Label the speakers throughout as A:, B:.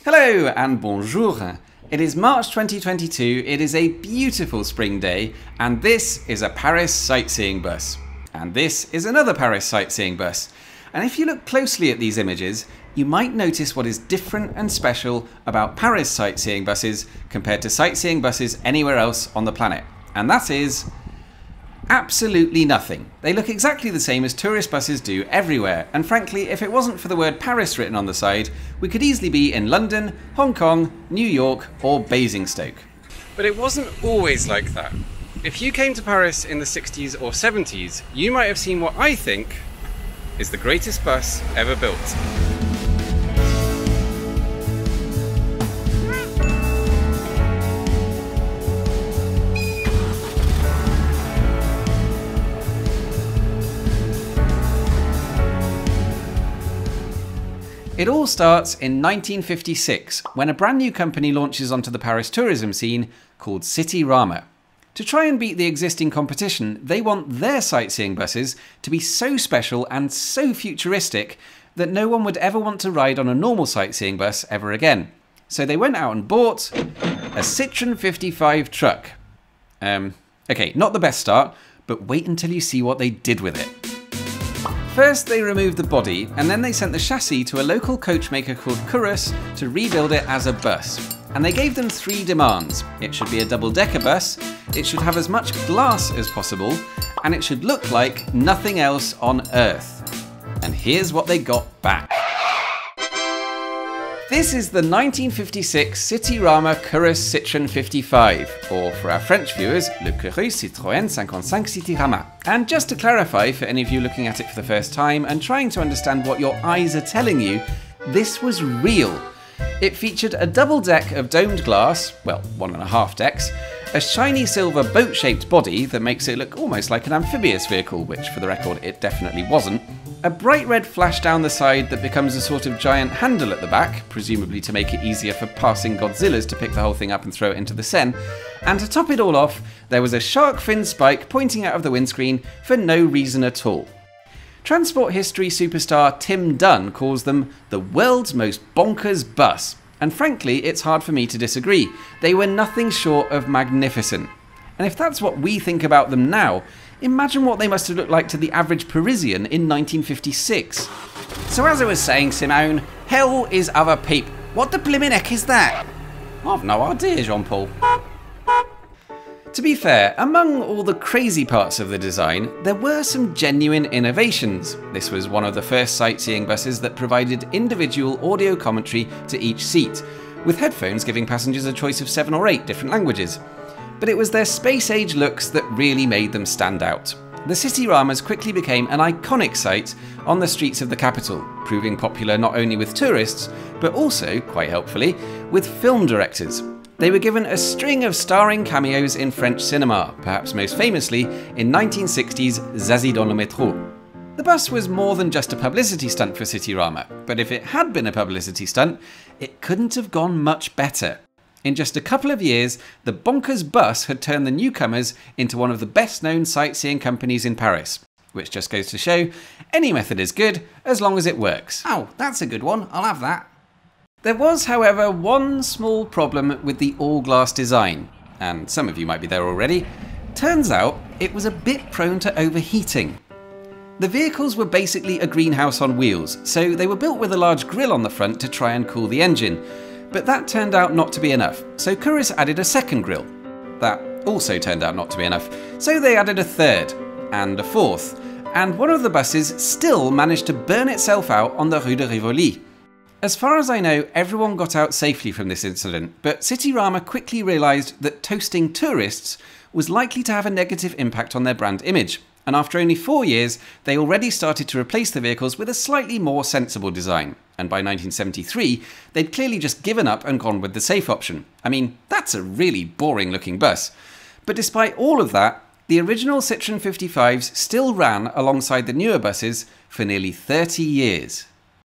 A: Hello and bonjour. It is March 2022, it is a beautiful spring day, and this is a Paris sightseeing bus. And this is another Paris sightseeing bus. And if you look closely at these images, you might notice what is different and special about Paris sightseeing buses compared to sightseeing buses anywhere else on the planet. And that is absolutely nothing. They look exactly the same as tourist buses do everywhere, and frankly, if it wasn't for the word Paris written on the side, we could easily be in London, Hong Kong, New York, or Basingstoke. But it wasn't always like that. If you came to Paris in the 60s or 70s, you might have seen what I think is the greatest bus ever built. It all starts in 1956, when a brand new company launches onto the Paris tourism scene called Citirama. To try and beat the existing competition, they want their sightseeing buses to be so special and so futuristic that no one would ever want to ride on a normal sightseeing bus ever again. So they went out and bought a Citroën 55 truck. Okay, not the best start, but wait until you see what they did with it. First, they removed the body, and then they sent the chassis to a local coachmaker called Curus to rebuild it as a bus. And they gave them three demands. It should be a double-decker bus, it should have as much glass as possible, and it should look like nothing else on Earth. And here's what they got back. This is the 1956 Citirama Curus Citroën 55, or for our French viewers, Le Curus Citroën 55 Citirama. And just to clarify for any of you looking at it for the first time and trying to understand what your eyes are telling you, this was real. It featured a double deck of domed glass, well, 1.5 decks, a shiny silver boat-shaped body that makes it look almost like an amphibious vehicle, which for the record it definitely wasn't, a bright red flash down the side that becomes a sort of giant handle at the back, presumably to make it easier for passing Godzillas to pick the whole thing up and throw it into the Seine, and to top it all off, there was a shark fin spike pointing out of the windscreen for no reason at all. Transport history superstar Tim Dunn calls them the world's most bonkers bus, and frankly it's hard for me to disagree. They were nothing short of magnificent. And if that's what we think about them now, imagine what they must have looked like to the average Parisian in 1956. So as I was saying, Simone, hell is other peep. What the blimmin' heck is that? I've no idea, Jean-Paul. To be fair, among all the crazy parts of the design, there were some genuine innovations. This was one of the first sightseeing buses that provided individual audio commentary to each seat, with headphones giving passengers a choice of 7 or 8 different languages. But it was their space-age looks that really made them stand out. The Citiramas quickly became an iconic sight on the streets of the capital, proving popular not only with tourists, but also, quite helpfully, with film directors. They were given a string of starring cameos in French cinema, perhaps most famously in 1960's Zazie dans le métro. The bus was more than just a publicity stunt for Citirama, but if it had been a publicity stunt, it couldn't have gone much better. In just a couple of years, the bonkers bus had turned the newcomers into one of the best-known sightseeing companies in Paris, which just goes to show any method is good as long as it works.
B: Oh, that's a good one, I'll have that.
A: There was, however, one small problem with the all-glass design, and some of you might be there already. Turns out it was a bit prone to overheating. The vehicles were basically a greenhouse on wheels, so they were built with a large grille on the front to try and cool the engine. But that turned out not to be enough, so Curus added a second grille. That also turned out not to be enough, so they added a third, and a fourth, and one of the buses still managed to burn itself out on the Rue de Rivoli. As far as I know, everyone got out safely from this incident, but Citirama quickly realised that toasting tourists was likely to have a negative impact on their brand image, and after only 4 years, they already started to replace the vehicles with a slightly more sensible design. And by 1973, they'd clearly just given up and gone with the safe option. I mean, that's a really boring looking bus. But despite all of that, the original Citroën 55s still ran alongside the newer buses for nearly 30 years.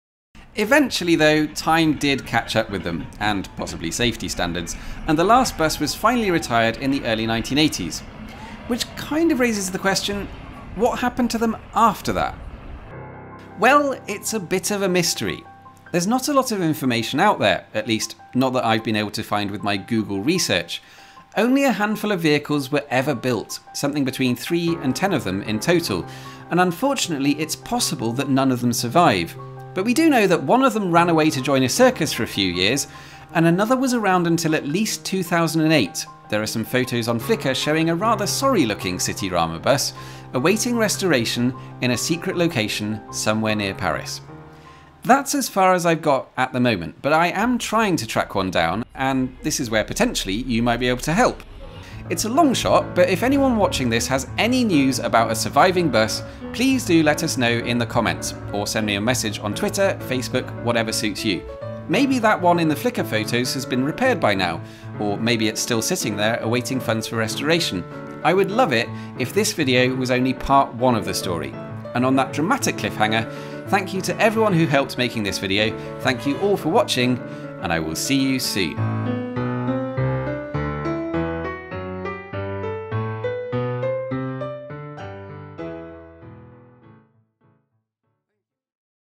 A: Eventually though, time did catch up with them, and possibly safety standards, and the last bus was finally retired in the early 1980s. Which kind of raises the question, what happened to them after that? Well, it's a bit of a mystery. There's not a lot of information out there, at least not that I've been able to find with my Google research. Only a handful of vehicles were ever built, something between 3 and 10 of them in total, and unfortunately it's possible that none of them survive. But we do know that one of them ran away to join a circus for a few years, and another was around until at least 2008. There are some photos on Flickr showing a rather sorry looking Citirama bus awaiting restoration in a secret location somewhere near Paris. That's as far as I've got at the moment, but I am trying to track one down, and this is where potentially you might be able to help. It's a long shot, but if anyone watching this has any news about a surviving bus, please do let us know in the comments, or send me a message on Twitter, Facebook, whatever suits you. Maybe that one in the Flickr photos has been repaired by now, or maybe it's still sitting there awaiting funds for restoration. I would love it if this video was only part 1 of the story. And on that dramatic cliffhanger, thank you to everyone who helped making this video, thank you all for watching, and I will see you soon.